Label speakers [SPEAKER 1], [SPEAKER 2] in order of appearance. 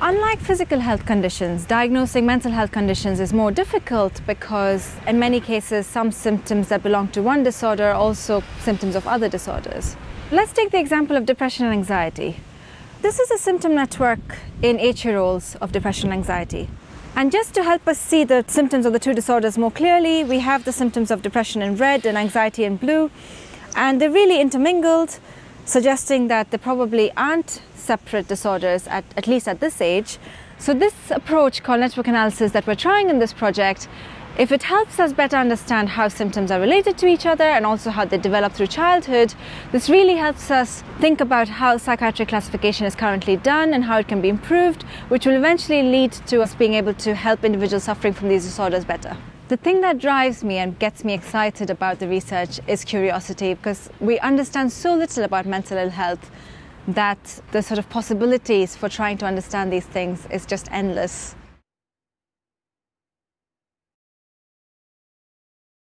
[SPEAKER 1] unlike physical health conditions, diagnosing mental health conditions is more difficult because in many cases some symptoms that belong to one disorder are also symptoms of other disorders. Let's take the example of depression and anxiety. This is a symptom network in 8-year-olds of depression and anxiety. And just to help us see the symptoms of the two disorders more clearly, we have the symptoms of depression in red and anxiety in blue, and they're really intermingled, suggesting that there probably aren't separate disorders, at least at this age. So this approach called network analysis that we're trying in this project, if it helps us better understand how symptoms are related to each other and also how they develop through childhood, this really helps us think about how psychiatric classification is currently done and how it can be improved, which will eventually lead to us being able to help individuals suffering from these disorders better. The thing that drives me and gets me excited about the research is curiosity, because we understand so little about mental ill health that the sort of possibilities for trying to understand these things is just endless.